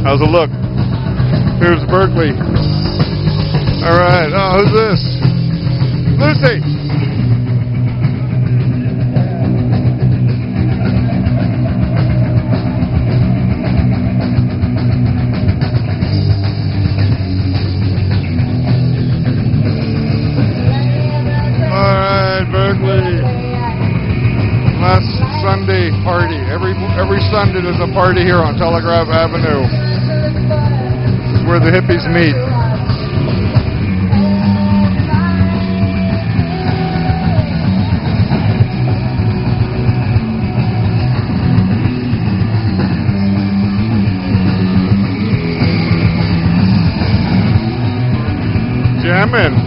How's it look? Here's Berkeley. All right. Oh, who's this? Lucy. All right, Berkeley. Last Sunday party. Every Sunday there's a party here on Telegraph Avenue. This is where the hippies meet. Jamming.